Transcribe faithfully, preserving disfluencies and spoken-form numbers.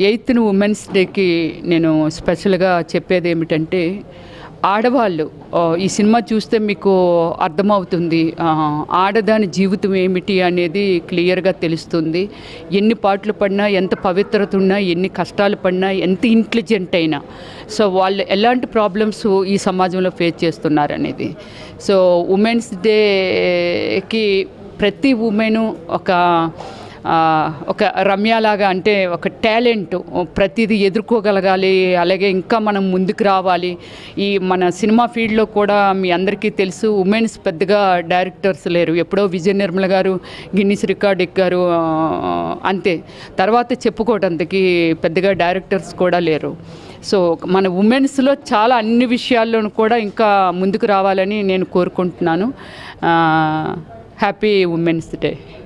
Eighth women's డేకి నేను స్పెషల్గా చెప్పేది ఏమిటంటే, ఆడవాళ్ళు ఈ సినిమా చూస్తే మీకు అర్థమవుతుంది ఆడదాని జీవితం ఏమిటి అనేది క్లియర్గా తెలుస్తుంది. ఎన్ని పాటలు పడినా, ఎంత పవిత్రత ఉన్నా, ఎన్ని కష్టాలు పడినా, ఎంత ఇంటెలిజెంట్ అయినా, సో వాళ్ళు ఎలాంటి ప్రాబ్లమ్స్ ఈ సమాజంలో ఫేస్ చేస్తున్నారనేది. సో ఉమెన్స్ డేకి ప్రతి ఉమెను ఒక ఒక రమ్యలాగా, అంటే ఒక టాలెంట్, ప్రతిదీ ఎదుర్కోగలగాలి, అలాగే ఇంకా మనం ముందుకు రావాలి. ఈ మన సినిమా ఫీల్డ్లో కూడా మీ అందరికీ తెలుసు, ఉమెన్స్ పెద్దగా డైరెక్టర్స్ లేరు. ఎప్పుడో విజయ నిర్మల గారు గిన్నిస్ రికార్డ్ ఎక్కారు, అంతే. తర్వాత చెప్పుకోవడానికి పెద్దగా డైరెక్టర్స్ కూడా లేరు. సో మన ఉమెన్స్లో చాలా అన్ని విషయాల్లోనూ కూడా ఇంకా ముందుకు రావాలని నేను కోరుకుంటున్నాను. Happy women's day.